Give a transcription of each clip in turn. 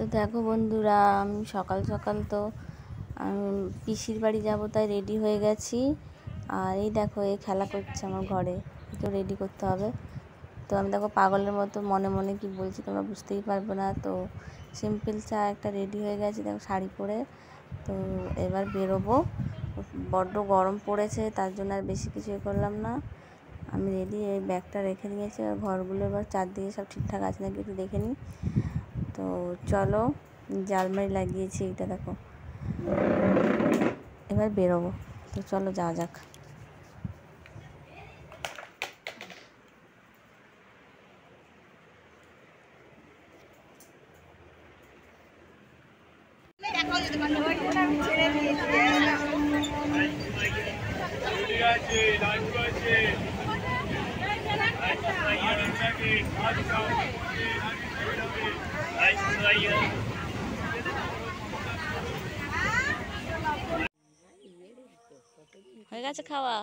দেখো বন্ধুরা, আমি সকাল সকাল তো পিসির বাড়ি যাব, তাই রেডি হয়ে গেছি। আর এই দেখো, এই খেলা করছে আমার ঘরে, একেও রেডি করতে হবে। তো আমি দেখো পাগলের মতো মনে মনে কি বলছি তোমরা বুঝতেই পারবে না। তো সিম্পল চা একটা রেডি হয়ে গেছে, দেখো শাড়ি পরে। তো এবার বেরোবো, বড্ড গরম পড়েছে, তার জন্য আর বেশি কিছু করলাম না। আমি রেডি, এই ব্যাগটা রেখে নিয়েছি। আর ঘরগুলো এবার চারদিকে সব ঠিকঠাক আছে নাকি একটু দেখে নিই। তো চলো, জালমারি লাগিয়েছি, এটা দেখো। এবার বেরোবো, তো চলো যাওয়া যাক। হয়ে গেছে খাওয়া?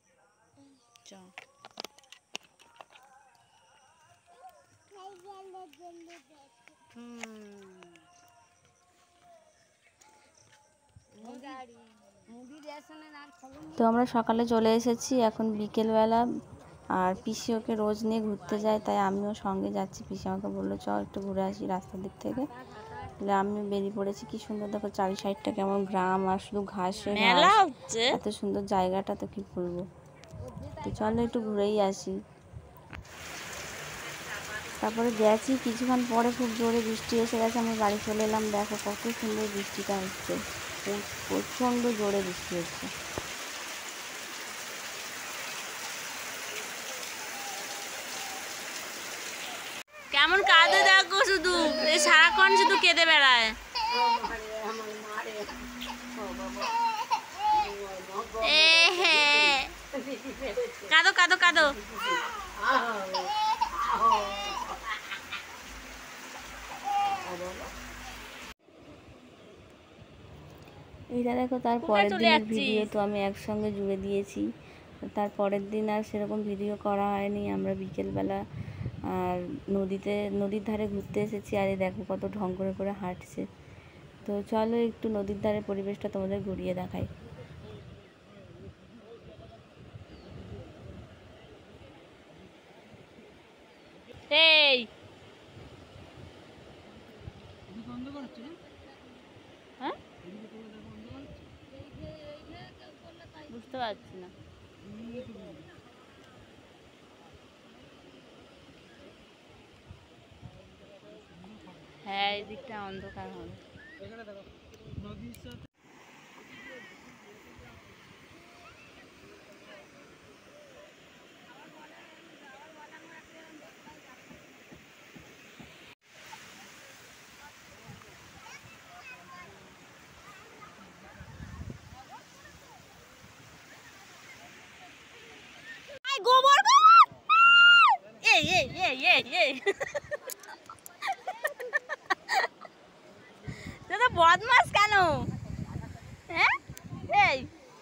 তো আমরা সকালে চলে এসেছি, এখন বিকেলবেলা। আর পিসি ওকে রোজ নিয়ে ঘুরতে যায়, তাই আমিও সঙ্গে যাচ্ছি। পিসি আমাকে বললো চ একটু ঘুরে আসি রাস্তার দিক থেকে। তাহলে আমিও বেরিয়ে পড়েছি। কি সুন্দর দেখো, চারি সাইডটা কেমন গ্রাম, আর শুধু ঘাসে ঘাস, এত সুন্দর জায়গাটা, তো কি বলবো। তো চলো একটু ঘুরেই আসি। তারপরে গেছি, কিছুক্ষণ পরে খুব জোরে বৃষ্টি এসে গেছে, আমি বাড়ি চলে এলাম। দেখো কত সুন্দর বৃষ্টিটা হচ্ছে, প্রচণ্ড জোরে বৃষ্টি হচ্ছে। কেমন কাঁদে দেখো, শুধু এই সারাক্ষণ শুধু কেঁদে বেড়ায়। কাঁদো কাঁদো কাঁদো। এইটা দেখো, তার পরের দিনের ভিডিও তো আমি একসঙ্গে জুড়ে দিয়েছি। তার পরের দিন আর সেরকম ভিডিও করা হয়নি। আমরা বিকেলবেলা আর নদীর ধারে ঘুরতে এসেছি। আর এই দেখো কত ঢং করে করে হাঁটছে। তো চলো একটু নদীর ধারে পরিবেশটা তোমাদের ঘুরিয়ে দেখাই। এই হ্যাঁ, বুঝতে পারছি না। হ্যাঁ, এই দিকটা অন্ধকার হবে। গোবর এই এই এই এই এই তো বদমাস কেন? হ্যাঁ, এই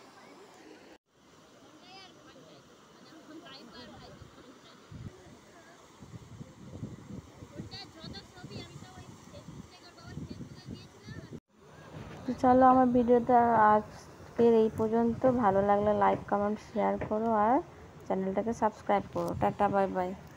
তো চলো, আমার ভিডিওটা আজকের এই পর্যন্ত। ভালো লাগলে লাইক কমেন্ট শেয়ার করো, আর চ্যানেলটাকে সাবস্ক্রাইব করো। Tata, bye by.